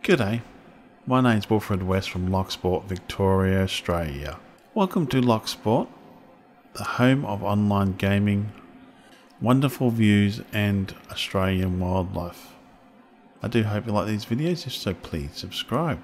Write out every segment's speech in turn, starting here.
G'day, my name's Wilfred West from Loch Sport, Victoria, Australia. Welcome to Loch Sport, the home of online gaming, wonderful views and Australian wildlife. I do hope you like these videos, if so please subscribe.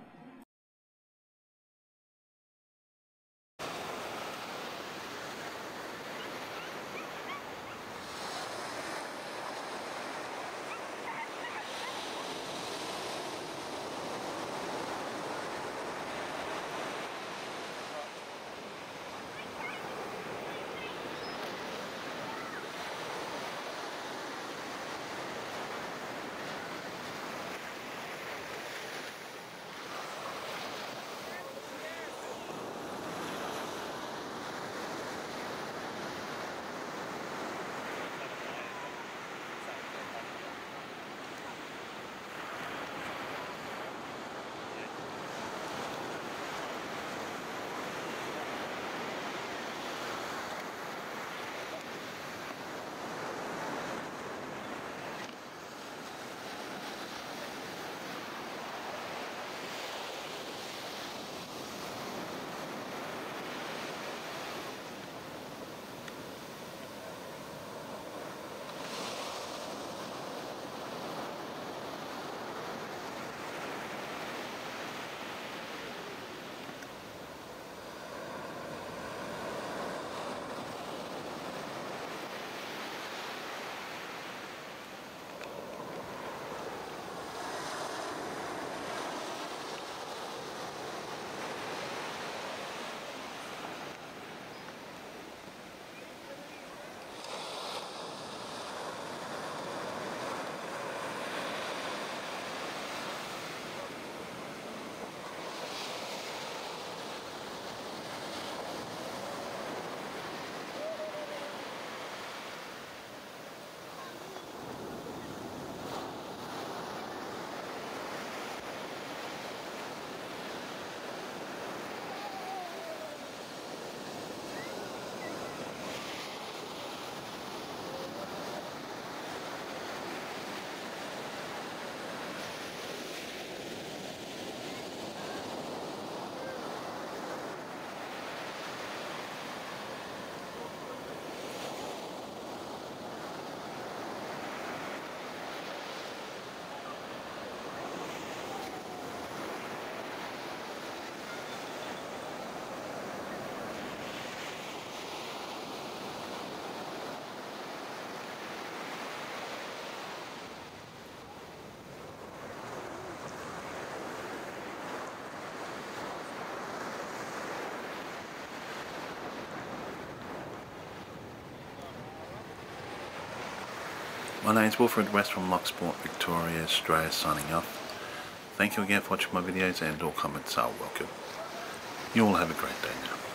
My name is Wilfred West from Loch Sport, Victoria, Australia, signing off. Thank you again for watching my videos, and all comments are welcome. You all have a great day now.